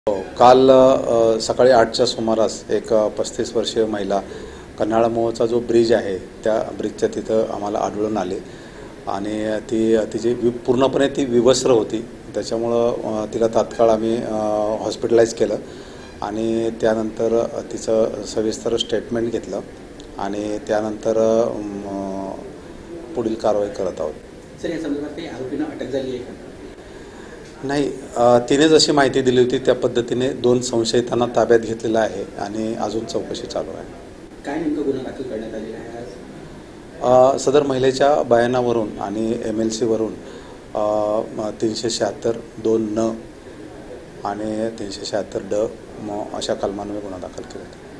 काल सकाळी 8च्या सुमारास एक 35 वर्षीय महिला कर्नाळमोहोळचा जो ब्रिज आहे त्या ब्रिजच्या तिथं आम्हाला आढळून आले आणि तिची पूर्णपणे ती विवस्त्र होती. त्याच्यामुळं तिला तात्काळ आम्ही हॉस्पिटलाइज केलं आणि त्यानंतर तिचं सविस्तर स्टेटमेंट घेतलं आणि त्यानंतर पुढील कारवाई करत आहोत. सर, या संदर्भात काही आरोपींना अटक झाली आहे का? नाही, तिने जशी माहिती दिली होती त्या पद्धतीने 2 संशयितांना ताब्यात घेतलेलं आहे आणि अजून चौकशी चालू आहे. काय नेमका गुन्हा दाखल करण्यात आलेला आहे? सदर महिलेच्या बयानावरून आणि MLC वरून 376(2) न आणि 376(ड) अशा कलमांवर गुन्हा दाखल केला.